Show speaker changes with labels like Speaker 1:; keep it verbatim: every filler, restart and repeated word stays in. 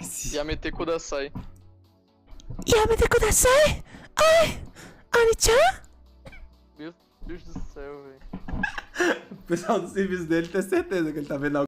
Speaker 1: Yamete Kudasai.
Speaker 2: Yamete Kudasai? Ai! Ani-chan?
Speaker 1: Meu Deus do céu, velho.
Speaker 3: O pessoal do serviço dele tem certeza que ele tá vendo